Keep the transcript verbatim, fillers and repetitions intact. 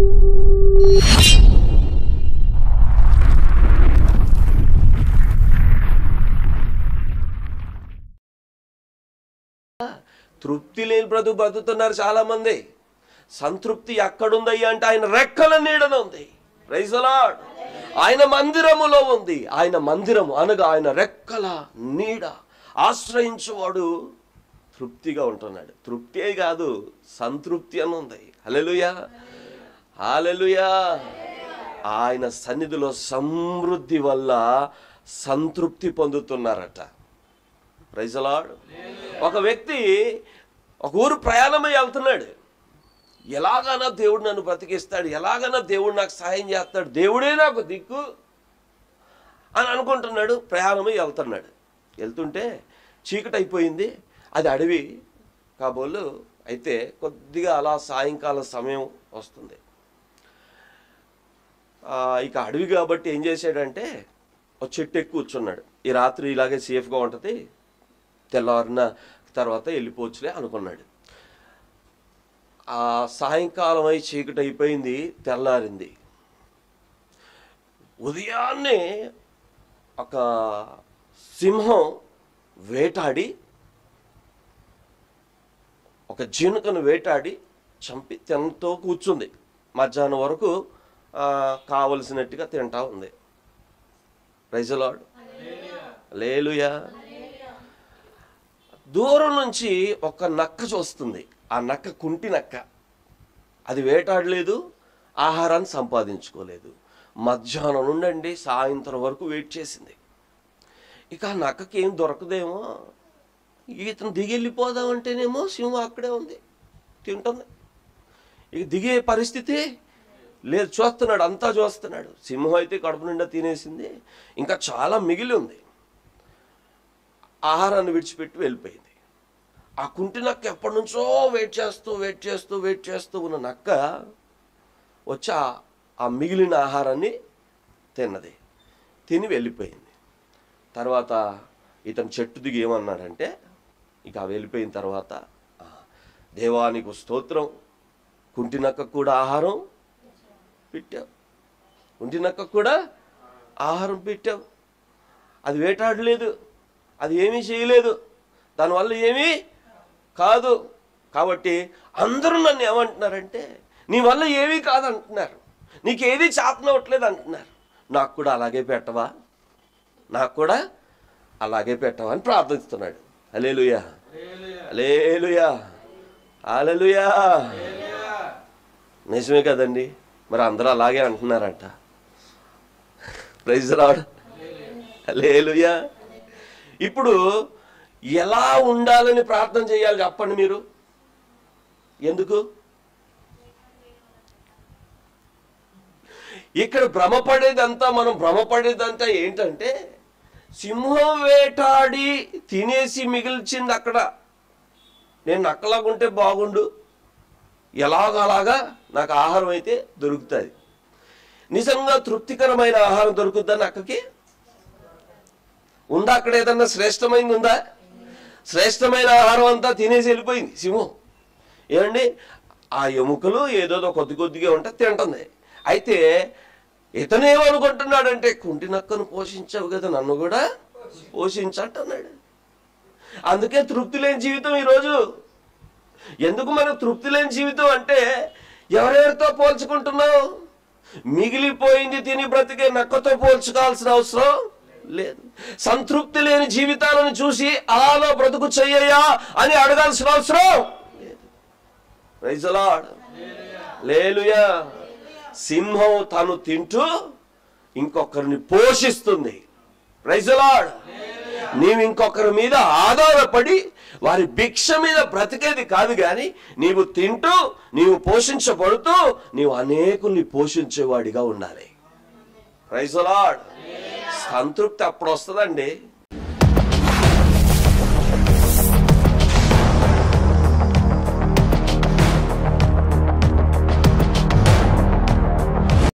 తృప్తి లేని బ్రతుకు బ్రతుకుతున్నారు చాలా మంది. సంతృప్తి ఎక్కడుందయ్యా అంటే ఆయన రెక్కల నీడన ఉంది. Praise the Lord. ఆయన మందిరములో ఉంది. ఆయన మందిరము అనగా ఆయన రెక్కల నీడ ఆశ్రయించువాడు తృప్తిగా ఉంటున్నాడు. తృప్తే కాదు, సంతృప్తి అని ఉంది. హల్లెలూయా, హల్లెలూయా. ఆయన సన్నిధిలో సమృద్ధి వల్ల సంతృప్తి పొందుతున్నారట. Praise the lord. ఒక వ్యక్తి ఒక ఊరు ప్రయాణమై వెళ్తున్నాడు. ఎలాగైనా దేవుడు నన్ను బ్రతికిస్తాడు, ఎలాగైనా దేవుడు నాకు సహాయం చేస్తాడు, దేవుడే నాకు దిక్కు అని అనుకుంటున్నాడు. ప్రయాణమై వెళ్తున్నాడు. వెళ్తుంటే చీకటి అయిపోయింది. అది అడవి కాబోలు అయితే కొద్దిగా అలా సాయంకాలం సమయం వస్తుంది. ఇక అడవి కాబట్టి ఏం చేశాడంటే ఒక చెట్టు ఎక్కి కూర్చున్నాడు. ఈ రాత్రి ఇలాగే సేఫ్గా ఉంటుంది, తెల్లవారిన తర్వాత వెళ్ళిపోవచ్చులే అనుకున్నాడు. ఆ సాయంకాలం అయి చీకటి అయిపోయింది, తెల్లారింది. ఉదయాన్నే ఒక సింహం వేటాడి ఒక జినుకను వేటాడి చంపి తినతో కూర్చుంది. మధ్యాహ్నం వరకు కావలసినట్టుగా తింటా ఉంది. Praise the Lord. హల్లెలూయా. దూరం నుంచి ఒక నక్క చూస్తుంది. ఆ నక్క కుంటి నక్క. అది వేటాడలేదు, ఆహారాన్ని సంపాదించుకోలేదు. మధ్యాహ్నం నుండి సాయంత్రం వరకు వెయిట్ చేసింది. ఇక ఆ నక్కకి ఏం దొరకదేమో, ఇతను దిగి వెళ్ళిపోదామంటేనేమో సింహం అక్కడే ఉంది, తింటుంది. ఇక దిగే పరిస్థితి లేదు. చూస్తున్నాడు, అంతా చూస్తున్నాడు. సింహం అయితే కడుపు నిండా తినేసింది, ఇంకా చాలా మిగిలి ఉంది. ఆహారాన్ని విడిచిపెట్టి వెళ్ళిపోయింది. ఆ కుంటి నక్క ఎప్పటి నుంచో వెయిట్ చేస్తూ వెయిట్ చేస్తూ వెయిట్ చేస్తూ ఉన్న నక్క వచ్చి ఆ మిగిలిన ఆహారాన్ని తిన్నది, తిని వెళ్ళిపోయింది. తర్వాత ఇతను చెట్టు దిగి ఏమన్నాడంటే, ఇక వెళ్ళిపోయిన తర్వాత, దేవానికి స్తోత్రం, కుంటి నక్క కూడా ఆహారం పెట్టావు, కుంటి నక్క కూడా ఆహారం పెట్టావు. అది వేటాడలేదు, అది ఏమీ చేయలేదు, దానివల్ల ఏమీ కాదు. కాబట్టి అందరూ నన్ను ఏమంటున్నారంటే, నీ వల్ల ఏమీ కాదంటున్నారు, నీకేది చేతనవట్లేదు అంటున్నారు. నాకు కూడా అలాగే పెట్టవా, నాకు కూడా అలాగే పెట్టవా అని ప్రార్థిస్తున్నాడు. హల్లెలూయా, హల్లెలూయా, హల్లెలూయా. నిజమే కదండి, మరి అందరూ అలాగే అంటున్నారంట. Praise the Lord. హల్లెలూయా. ఇప్పుడు ఎలా ఉండాలని ప్రార్థన చేయాలి చెప్పండి మీరు? ఎందుకు? ఇక్కడ భ్రమపడేదంతా మనం భ్రమపడేదంతా ఏంటంటే, సింహం వేటాడి తినేసి మిగిల్చింది అక్కడ. నేను నక్కలాగుంటే బాగుండు, ఎలాగలాగా నాకు ఆహారం అయితే దొరుకుతుంది. నిజంగా తృప్తికరమైన ఆహారం దొరుకుద్దా నక్కకి? ఉందా అక్కడ? ఏదన్నా శ్రేష్టమైంది ఉందా? శ్రేష్టమైన ఆహారం అంతా తినేసి వెళ్ళిపోయింది సింహం. ఏమండి, ఆ ఎముకలు ఏదోదో కొద్ది కొద్దిగా ఉంటే తింటుంది. అయితే ఇతనేమనుకుంటున్నాడంటే, కుంటి నక్కను పోషించావు కదా, నన్ను కూడా పోషించంటున్నాడు. అందుకే తృప్తి లేని జీవితం ఈరోజు. ఎందుకు మనకు తృప్తి లేని జీవితం అంటే, ఎవరెవరితో పోల్చుకుంటున్నావు? మిగిలిపోయింది తిని బ్రతికే నక్కతో పోల్చుకోవాల్సిన అవసరం లేదు. సంతృప్తి లేని జీవితాలను చూసి అలాలో బ్రతుకు చెయ్యయా అని అడగాల్సిన అవసరం లేదు. Praise the Lord. హల్లెలూయా. సింహం తను తింటూ ఇంకొకరిని పోషిస్తుంది. Praise the Lord. నీవు ఇంకొకరి మీద ఆధారపడి వారి భిక్ష మీద బ్రతికేది కాదు, కానీ నీవు తింటూ నీవు పోషించబడుతూ నీవు అనేకుల్ని పోషించేవాడిగా ఉండాలి. Praise the Lord. సంతృప్తి అప్పుడు వస్తుందండి.